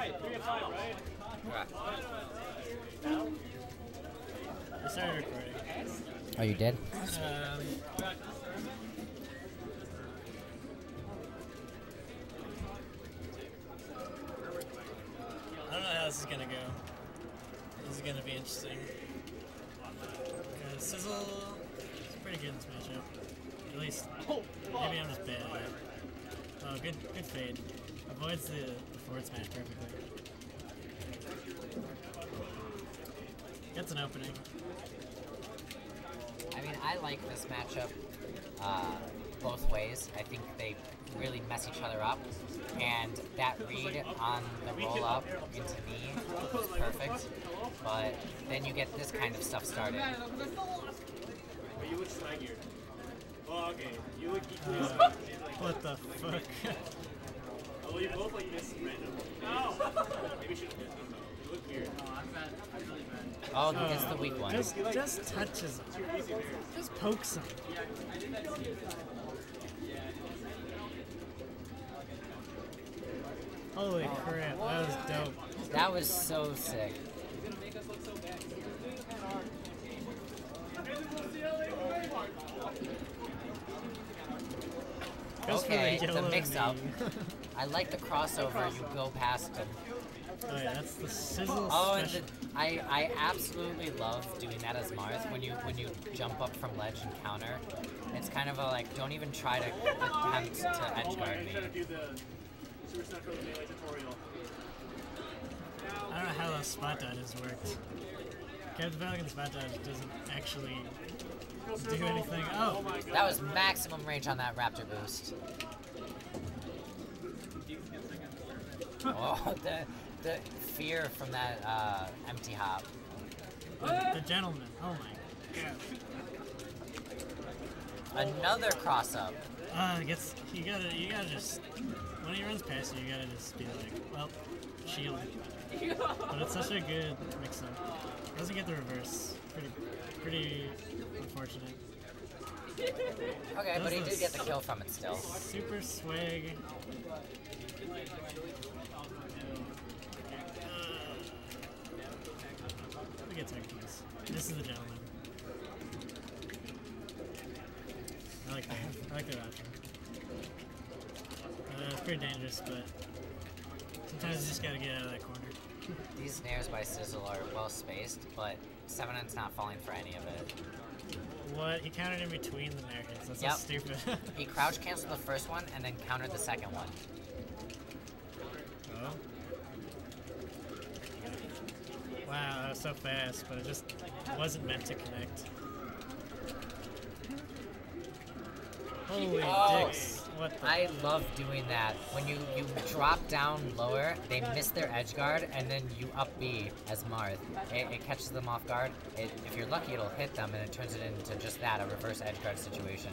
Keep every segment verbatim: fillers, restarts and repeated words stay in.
I started recording. Oh, you did? Um, I don't know how this is gonna go. This is gonna be interesting. Because Sizzle is pretty good in this matchup. At least, maybe I'm just bad at it. Oh, good, good fade. Avoids the, the forward smash perfectly. Gets an opening. I mean, I like this matchup uh, both ways. I think they really mess each other up, and that read on the roll up into knee was perfect. But then you get this kind of stuff started. You look swaggier. Oh, okay. You look equally Uh, swaggy. what the fuck? Oh, you both like miss random. No! Maybe you should have hit them though. You look weird. Oh, I'm bad. I'm really bad. Oh, he gets the weak one. Just, just touches him. Just pokes him. Holy crap, that was dope. That was so sick. Goes for Okay, the it's a yellow mix-up. knee. I like the crossover. You go past him. Oh yeah, that's the Sizzle Oh, and special. the, I I absolutely love doing that as Marth when you when you jump up from ledge and counter. It's kind of a like, don't even try to attempt to edge guard me. Trying to do the Super Central Melee tutorial. I don't know how those spot dodges worked. Captain Falcon's spot dodge doesn't actually do anything. Oh! That was maximum range on that Raptor boost. Oh, the the fear from that uh, empty hop. The, the gentleman. Oh my god. Another cross up. Uh, gets you gotta you gotta just when he runs past you, you gotta just be like, well, shield. But it's such a good mix up. Doesn't get the reverse. Pretty pretty unfortunate. Okay, Does but he the did get the kill from it still. Super swag. We get tech keys. This is the gentleman. I like that. I like that option. Uh, it's pretty dangerous, but sometimes you just gotta get out of that corner. These snares by Sizzle are well spaced, but seven N's not falling for any of it. What? He countered in between the nair hits. That's Yep. so stupid. He crouch canceled the first one and then countered the second one. Oh. Wow, that was so fast, but it just wasn't meant to connect. Holy Oh. dicks. What the? I love doing that. When you, you drop down lower, they miss their edge guard, and then you up B as Marth. It, it catches them off guard. It, if you're lucky, it'll hit them, and it turns it into just that, a reverse edge guard situation.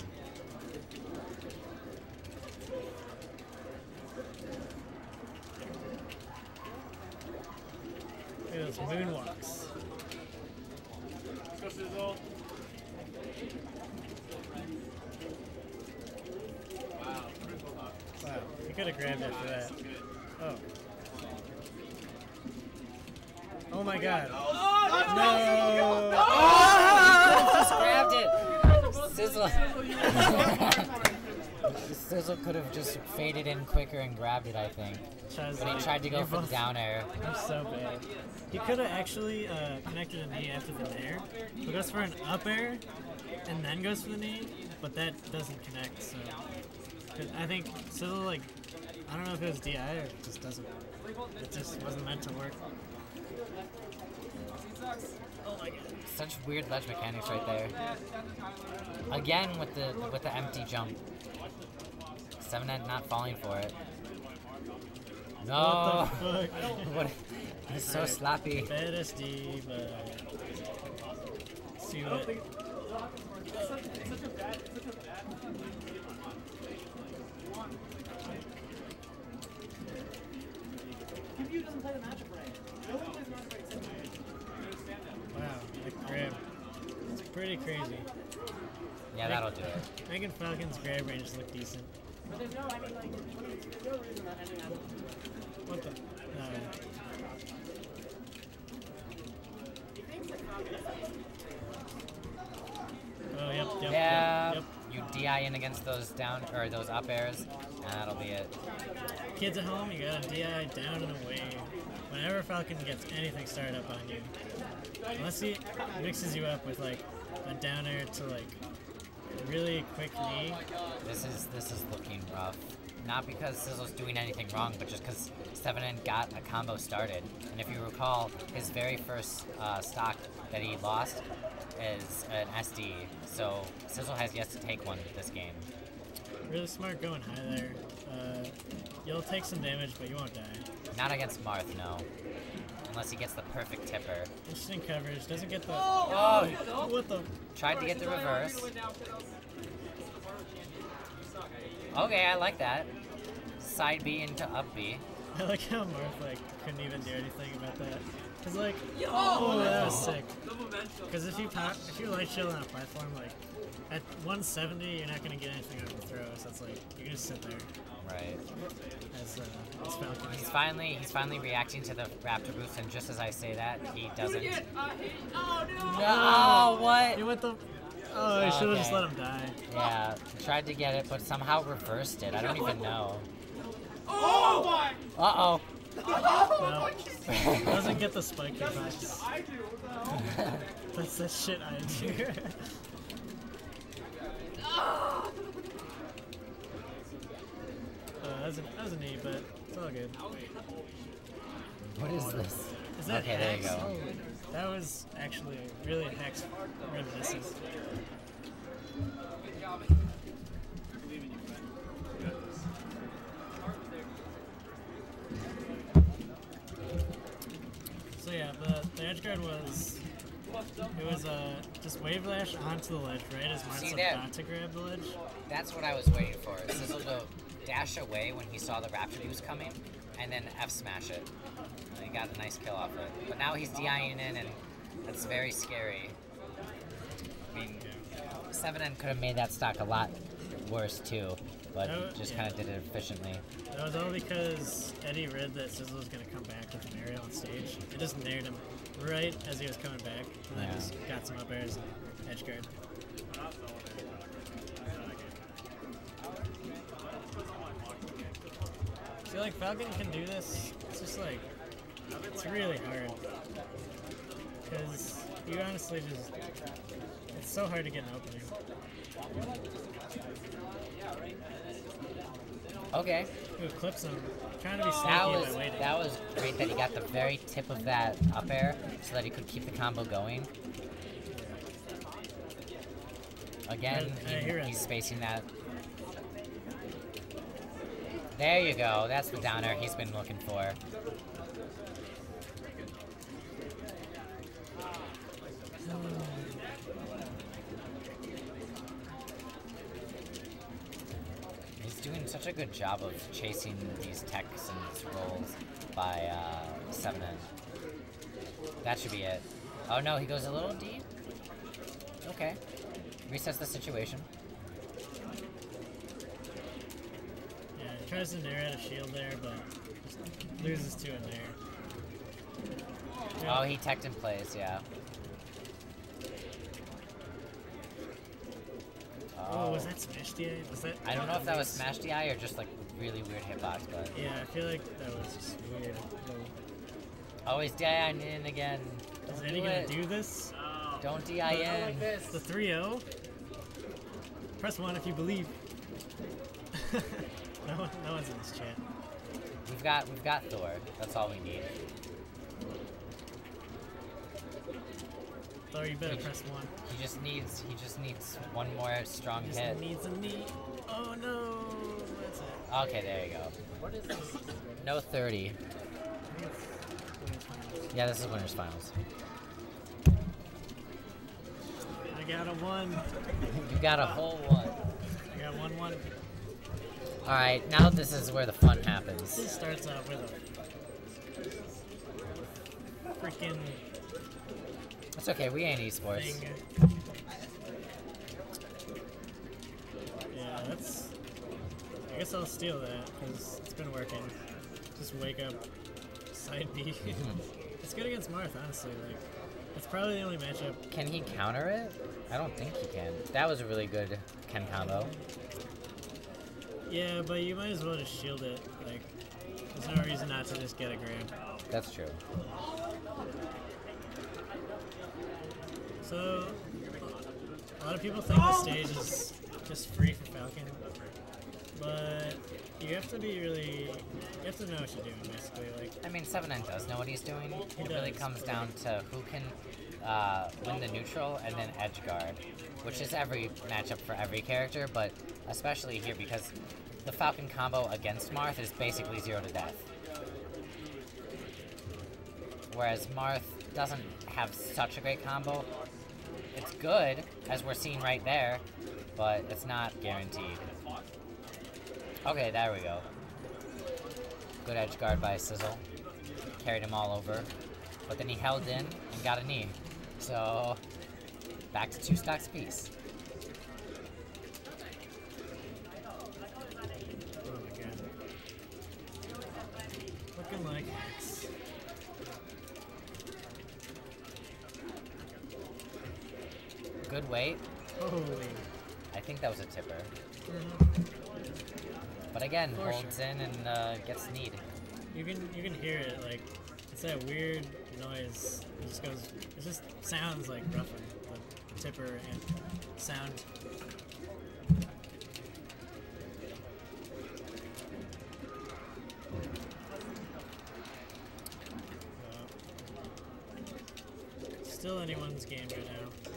Look at those moonwalks. Let's go, Sizzle. Wow. Wow, he could have grabbed it for that. Oh. Oh my god. No! Oh! Just grabbed it! Sizzle. Sizzle could have just faded in quicker and grabbed it, I think. But he tried to go for the down air. I'm so bad. He could have actually uh, connected a knee after the nair. He goes for an up air and then goes for the knee, but that doesn't connect, so. 'Cause I think Sizzle, like, I don't know if it was D I or it just doesn't. It just wasn't meant to work. Oh my god. Such weird ledge mechanics right there. Again with the with the empty jump. Seven N not falling for it. No. What the fuck? What? He's so Right. sloppy. Bad S D, but let's see what. Wow, that grab. It's pretty crazy. Yeah, that'll do it. Making Falcon's grab range look decent. But there's no, I mean, like, there's no reason that ending up. What the? Uh, in against those down or those up airs, and that'll be it. Kids at home, you got a D I down and away. Whenever Falcon gets anything started up on you, unless he mixes you up with like a downer to like really quick knee. This is this is looking rough. Not because Sizzle's doing anything wrong, but just because seven N got a combo started. And if you recall, his very first uh, stock that he lost is an S D, so Sizzle has yet to take one this game. Really smart going high there. Uh, you'll take some damage, but you won't die. Not against Marth, no. Unless he gets the perfect tipper. Interesting coverage. Doesn't get the... Oh! Oh, what the... Tried to get the reverse. Okay, I like that. Side B into up B. I like how Marth like couldn't even do anything about that. Cause like, oh, that was sick. Cause if you power, if you light shield on a platform, like at one seventy, you're not gonna get anything on the throw. So it's like you can just sit there. Right. As, uh, as Falcon. He's finally he's finally reacting to the Raptor boost, and just as I say that, he doesn't. No, what? You went the. Oh, you should have Okay. just let him die. Yeah, tried to get it, but somehow reversed it. I don't even know. Oh my! Uh oh. No. Doesn't get the spike device. I do. That's the shit I do. uh, that, was a, that was a knee, but it's all good. What is this? Is that Okay, there you Hex? go. Oh, that was actually really Hex reminiscent. So yeah, the, the edge guard was, it was uh, just wave lash onto the ledge, right as Marth's See like that? not to grab the ledge. That's what I was waiting for. Sizzle to dash away when he saw the Raptor he was coming, and then F smash it. And he got a nice kill off it. But now he's DIing in, and that's very scary. I mean, seven N could have made that stock a lot worse too, but Oh, just yeah. kind of did it efficiently. That was all because Eddie read that Sizzle was going to come back with an aerial on stage. It just nared him right as he was coming back, and then Yeah. just got some up airs and edge guard. I feel like Falcon can do this. It's just like, it's really hard. Because you honestly just, it's so hard to get an opening. Okay. Ooh, clips him. Trying to be sneaky That by was waiting. that was great that he got the very tip of that up air so that he could keep the combo going. Again, Uh, uh, he- here it he's is. spacing that. There you go. That's the downer he's been looking for. He's doing such a good job of chasing these techs and these rolls by uh, seven N. That should be it. Oh no, he goes a little deep. Okay. Resets the situation. Yeah, he tries to nair at a shield there, but just loses to a nair. Yeah. Oh, he teched in place, yeah. Oh, was that Smash D I? Was that? I don't know if that was Smash D I or just like really weird hitbox, but. Yeah, I feel like that was just weird. Oh, he's D I in again. Is Don't Eddie do gonna it. do this? Don't D I in. The three oh? Press one if you believe. no, one, no one's in this chat. We've got we've got Thor. That's all we need. Thor, you better He- press one. He just needs he just needs one more strong Just hit. needs a knee. Oh no! That's it. Okay, there you go. What is this? No thirty. I think it's winners finals. Yeah, this is winners finals. I got a one. You got a whole one. I got one one. All right, now this is where the fun happens. This starts out with a freaking It's okay, we ain't esports. thing. Yeah, that's. I guess I'll steal that because it's been working. Just wake up, side B. It's good against Marth, honestly. Like, it's probably the only matchup. Can he counter it? I don't think he can. That was a really good Ken combo. Yeah, but you might as well just shield it. Like, there's no reason not to just get a grab. That's true. So, a lot of people think the stage is just free for Falcon, but you have to be really, you have to know what you're doing, basically. Like, I mean, seven nine does know what he's doing. He It really does, comes but- down to who can uh, win the neutral and then edge guard, which is every matchup for every character, but especially here because the Falcon combo against Marth is basically zero to death. Whereas Marth doesn't have such a great combo. It's good, as we're seeing right there, but it's not guaranteed. Okay, there we go. Good edge guard by Sizzle. Carried him all over. But then he held in and got a knee. So, back to two stocks apiece. oh my god. Looking like hacks. Good weight. Holy. I think that was a tipper. Mhm. But again, For holds sure. in and uh, gets kneed. You can you can hear it, like, it's that weird noise. It just goes, it just sounds like rougher. The tipper and sound. Uh, still anyone's game right now.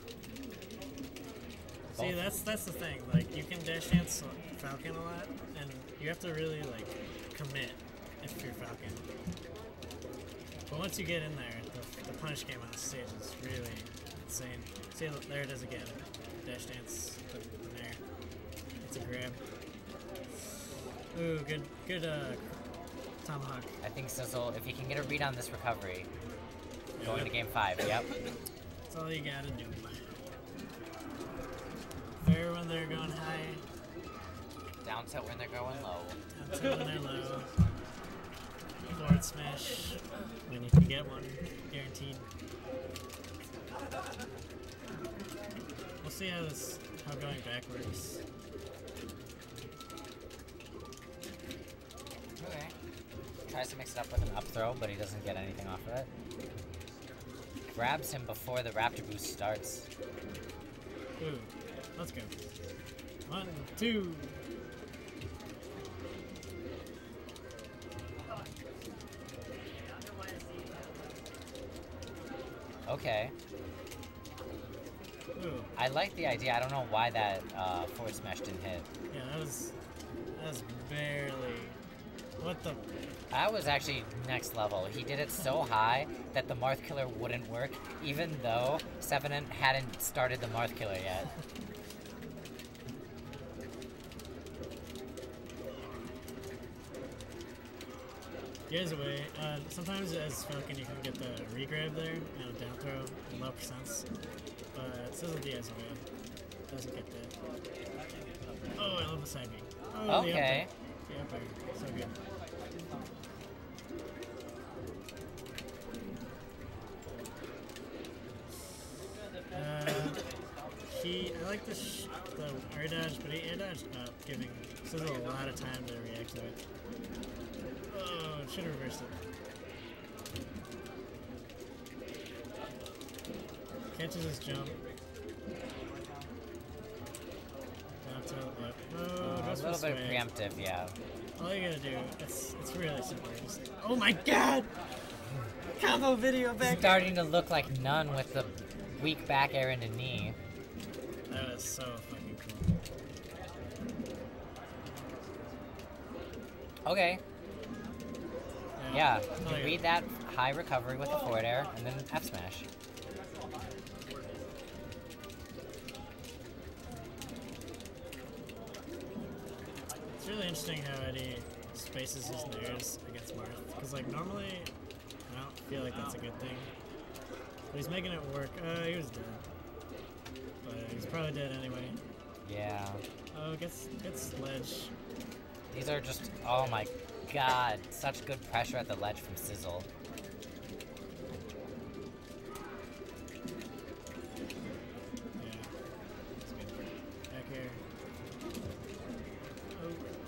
See, Both. that's that's the thing. Like, you can dash dance Falcon a lot, and you have to really like commit if you're Falcon. But once you get in there, the, the punish game on the stage is really insane. See, there it is again. Dash dance the, the nair. It's a grab. Ooh, good, good uh, tomahawk. I think Sizzle, if he can get a read on this recovery, going Yep. to game five, yep. That's all you gotta do. Fair when they're going high, Down tilt when they're going low. down tilt when they're low. Forward smash when you can get one, guaranteed. We'll see how this, how going back works. Okay. Tries to mix it up with an up throw, but he doesn't get anything off of it. Grabs him before the Raptor boost starts. Ooh, let's go. One, two. Okay. Ooh, I like the idea. I don't know why that uh, forward smash didn't hit. yeah, that was, that was barely. What the? That was actually next level. He did it so high that the Marth Killer wouldn't work, even though seven hadn't started the Marth Killer yet. Gears away. Uh, sometimes as Falcon you can get the re-grab there and a down throw and low percents. But Sizzle Diaz away. Doesn't get that. Oh, I love the side B. Oh, the up Okay. air. The up air. So good. Uh, he, I like the, sh the air dodge, but he air dodged up, giving Sizzle a lot of time to react to it. Oh, should have reversed it. Catches his jump. Down tilt, yep. Oh, Uh, a goes for little bit swag. preemptive, yeah. All you gotta do, it's, it's really simple. Just, oh my god! Combo video back! Starting to look like none with the weak back air into knee. That was so fucking cool. Okay. Yeah, Oh, you yeah. read that high recovery with the forward air, and then F smash. It's really interesting how Eddie spaces his nairs against Marth. Because, like, normally, I don't feel like that's a good thing. But he's making it work. Uh, he was dead. But he's probably dead anyway. Yeah. Oh, gets, gets ledge. These are just, oh my god, such good pressure at the ledge from Sizzle. Yeah. It's good. Back air. Oh.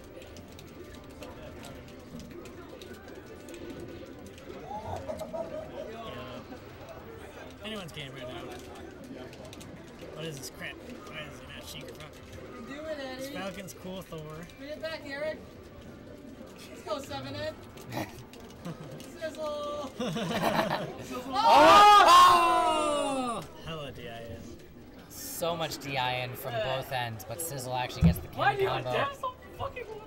game right now. What is this crap? Why is he not Sheik or Falcon? Do it, Eddie. It's Falcon's cool Thor. Bring it back, Eric. Let's go, seven Ed. Sizzle. Oh! Hella D I N. So much D I N from both ends, but Sizzle actually gets the candy combo. so fucking